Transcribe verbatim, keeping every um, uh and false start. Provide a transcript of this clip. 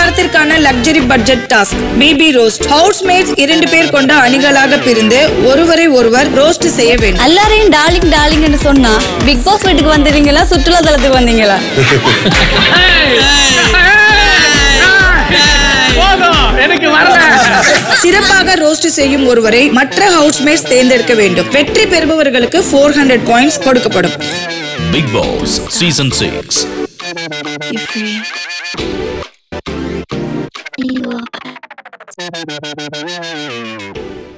வாரத்திற்கான luxury budget task baby roast. Housemates இரண்டு பேர் கொண்ட அணிகளாக பிரிந்து ஒருவரை ஒருவர் ரோஸ்ட் செய்ய வேண்டும். எல்லாரையும் டார்லிங் டார்லிங் என்று சொன்னா பிக் பாஸ் வீட்டுக்கு வந்துட்டீங்களா சுற்றுலா தலத்துக்கு வந்தீங்களா? சிறப்பாக ரோஸ்ட் செய்யும் ஒருவரை மற்ற ஹவுஸ்மேட்ஸ் தேர்ந்தெடுக்க வேண்டும். வெற்றி பெறுபவர்களுக்கு four hundred பாயிண்ட்ஸ் கொடுக்கப்படும். Bigg Boss Season six. You